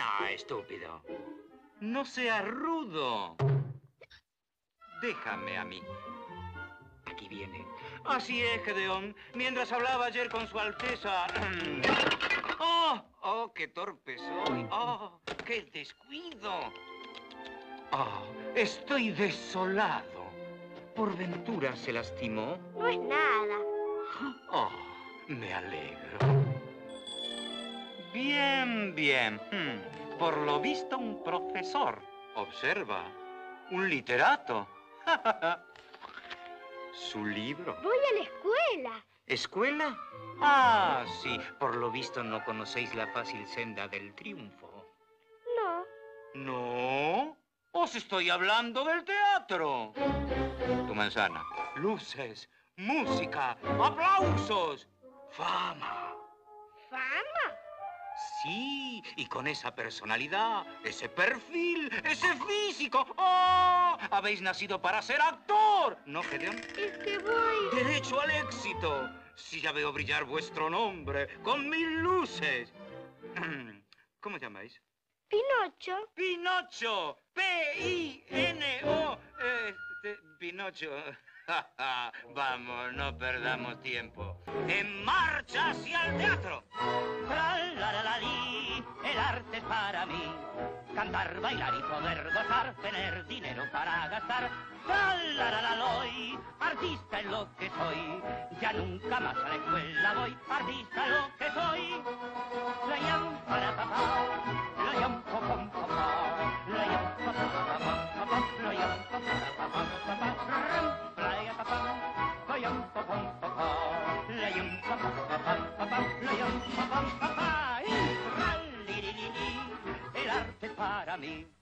No, estúpido. No seas rudo. Déjame a mí. Aquí viene. Así es, Gedeón. Mientras hablaba ayer con su Alteza... ¡Oh! ¡Oh, qué torpe soy! ¡Oh, qué descuido! ¡Oh, estoy desolado! ¿Por ventura se lastimó? No es nada. ¡Oh, me alegro! Bien, bien. Por lo visto, un profesor. Observa, un literato. ¿Su libro? Voy a la escuela. ¿Escuela? Ah, sí. Por lo visto no conocéis la fácil senda del triunfo. No. ¿No? Os estoy hablando del teatro. Tu manzana. Luces, música, aplausos, fama. ¿Fama? Sí, y con esa personalidad, ese perfil, ese físico. ¡Oh! Habéis nacido para ser actor, ¿no, Gedeón? Es que voy... Derecho al éxito. Si ya veo brillar vuestro nombre con 1000 luces. ¿Cómo llamáis? Pinocho. ¡Pinocho! P-I-N-O. Pinocho. Vamos, no perdamos tiempo. ¡En marcha hacia el teatro! Tra-la-la-la-li, el arte es para mí. Cantar, bailar y poder gozar, tener dinero para gastar. Tra-la-la-la-loy, artista es lo que soy. Ya nunca más a la escuela voy, artista es lo que soy. La yam para papá, la yam pom pom papá, la yam papá papá, la yam para papá papá, la yam papá, la yam pom papá, la yam papá papá, la yam papá papá, el arte es para mí.